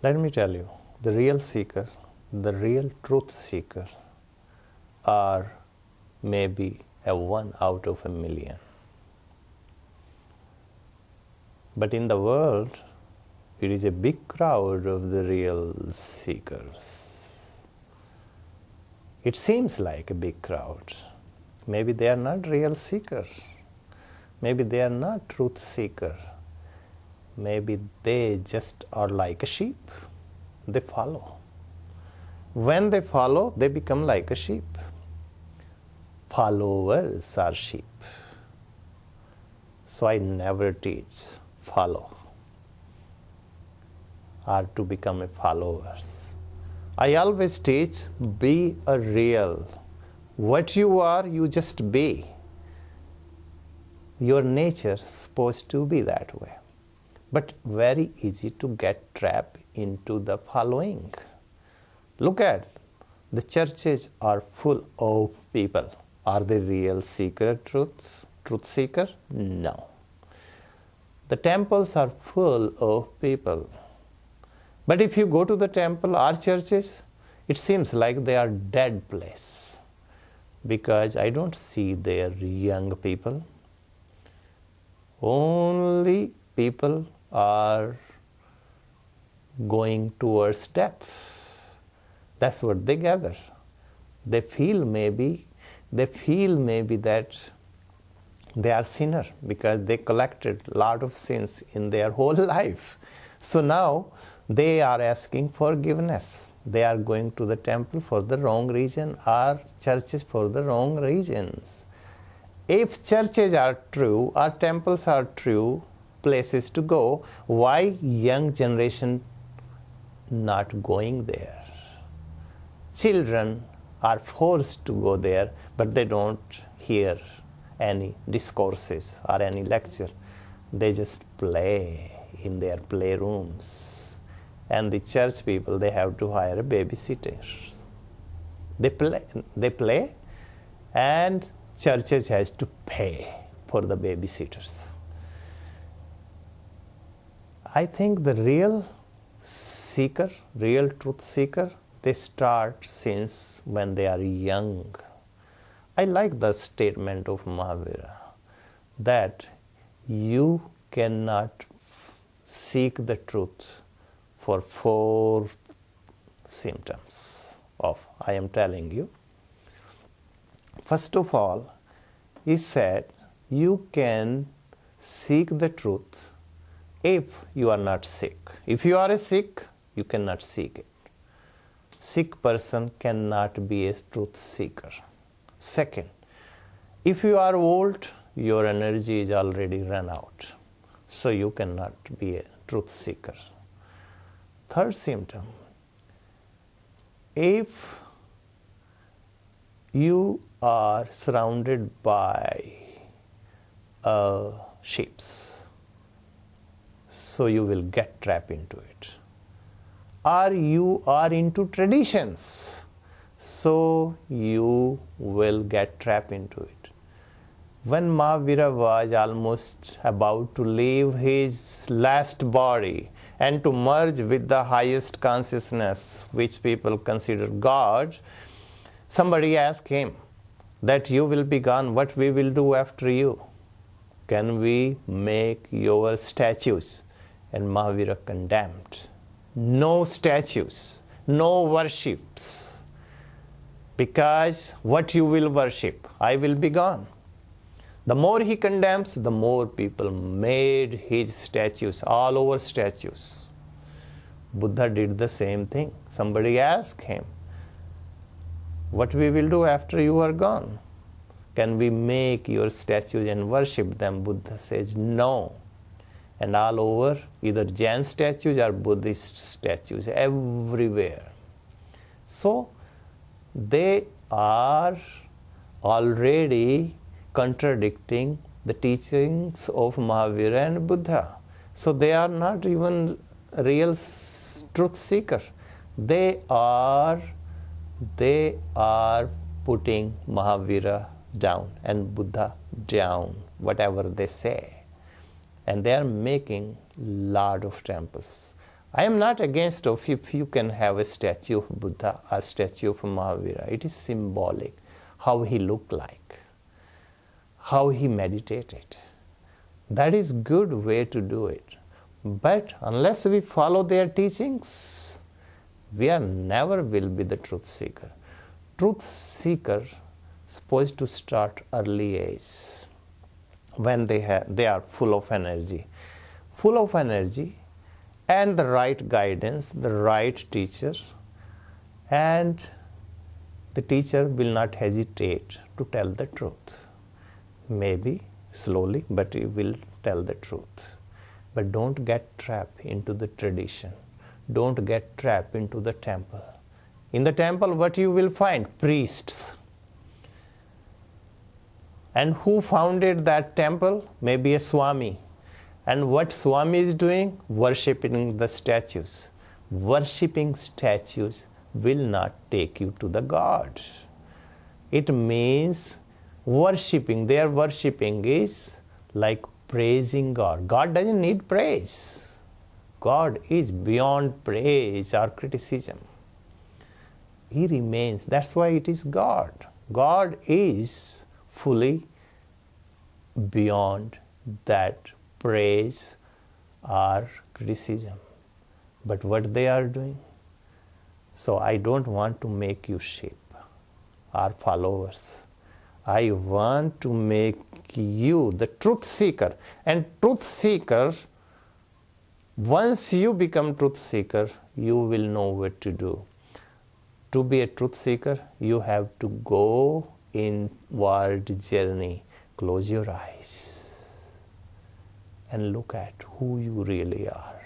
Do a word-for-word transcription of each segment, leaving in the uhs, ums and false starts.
Let me tell you, the real seeker, the real truth seeker are maybe a one out of a million. But in the world, it is a big crowd of the real seekers. It seems like a big crowd. Maybe they are not real seekers. Maybe they are not truth seekers. Maybe they just are like a sheep. They follow. When they follow, they become like a sheep. Followers are sheep. So I never teach follow or to become a followers. I always teach be a real. What you are, you just be. Your nature is supposed to be that way. But very easy to get trapped into the following. Look at, the churches are full of people. Are they real seeker truths, truth seeker? No. The temples are full of people. But if you go to the temple or churches, it seems like they are dead place. Because I don't see there young people. Only people are going towards death. That's what they gather. They feel maybe, they feel maybe that they are sinner because they collected a lot of sins in their whole life. So now they are asking forgiveness. They are going to the temple for the wrong reason or churches for the wrong reasons. If churches are true or temples are true places to go, why young generation not going there? Children are forced to go there, but they don't hear any discourses or any lecture. They just play in their playrooms. And the church people, they have to hire a babysitter. They play, they play and churches has to pay for the babysitters. I think the real seeker, real truth seeker, they start since when they are young. I like the statement of Mahavira that you cannot seek the truth for four symptoms of I am telling you. First of all, he said you can seek the truth if you are not sick. If you are a sick, you cannot seek it. Sick person cannot be a truth seeker. Second, if you are old, your energy is already run out, so you cannot be a truth seeker. Third symptom, if you are surrounded by uh, ships, so you will get trapped into it. Or you are into traditions, so you will get trapped into it. When Mahavira was almost about to leave his last body and to merge with the highest consciousness, which people consider God, somebody asked him that you will be gone, what we will do after you? Can we make your statues? And Mahavira condemned. No statues, no worships. Because what you will worship, I will be gone. The more he condemns, the more people made his statues, all over statues. Buddha did the same thing. Somebody asked him, what we will do after you are gone? Can we make your statues and worship them? Buddha says, no. And all over, either Jain statues or Buddhist statues, everywhere. So, they are already contradicting the teachings of Mahavira and Buddha. So, they are not even real truth seeker. They are, they are putting Mahavira down and Buddha down, whatever they say. And they are making lot of temples. I am not against of if you can have a statue of Buddha or statue of Mahavira. It is symbolic, how he looked like, how he meditated. That is good way to do it. But unless we follow their teachings, we are never will be the truth seeker. Truth seeker supposed to start early age, when they have they are full of energy. Full of energy and the right guidance, the right teacher, and the teacher will not hesitate to tell the truth. Maybe slowly, but he will tell the truth. But don't get trapped into the tradition. Don't get trapped into the temple. In the temple, what you will find? Priests. And who founded that temple? Maybe a Swami. And what Swami is doing? Worshipping the statues. Worshipping statues will not take you to the God. It means worshipping, their worshipping is like praising God. God doesn't need praise. God is beyond praise or criticism. He remains. That's why it is God. God is fully beyond that praise or criticism. But what they are doing? So I don't want to make you sheep or followers. I want to make you the truth seeker. And truth seeker, once you become truth seeker, you will know what to do. To be a truth seeker, you have to go inward journey. Close your eyes and look at who you really are.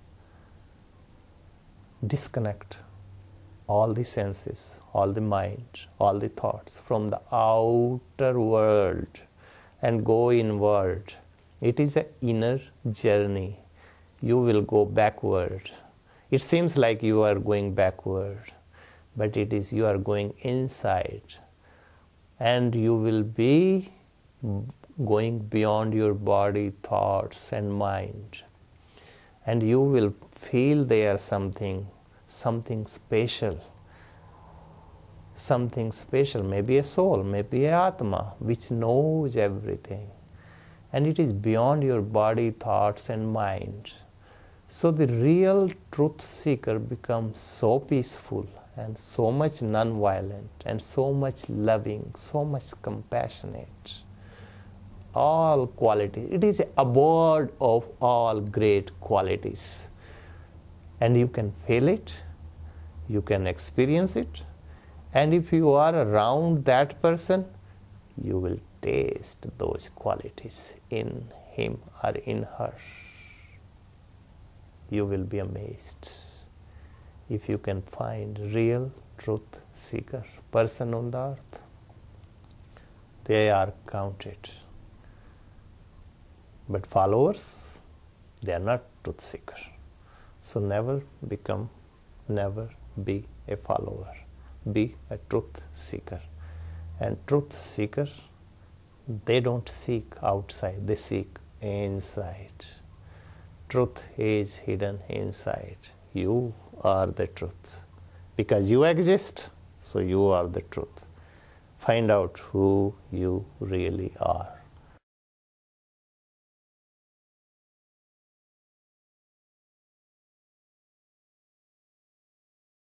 Disconnect all the senses, all the mind, all the thoughts from the outer world and go inward. It is an inner journey. You will go backward. It seems like you are going backward, but it is you are going inside. And you will be going beyond your body, thoughts and mind. And you will feel there something, something special. Something special, maybe a soul, maybe a Atma, which knows everything. And it is beyond your body, thoughts and mind. So the real truth seeker becomes so peaceful and so much non-violent and so much loving, so much compassionate. All qualities. It is a abode of all great qualities. And you can feel it, you can experience it, and if you are around that person, you will taste those qualities in him or in her. You will be amazed if you can find real truth seeker person on the earth. They are counted. But followers, they are not truth seeker. So never become, never be a follower. Be a truth seeker. And truth seeker, they don't seek outside, they seek inside. Truth is hidden inside. You are the truth. Because you exist, so you are the truth. Find out who you really are.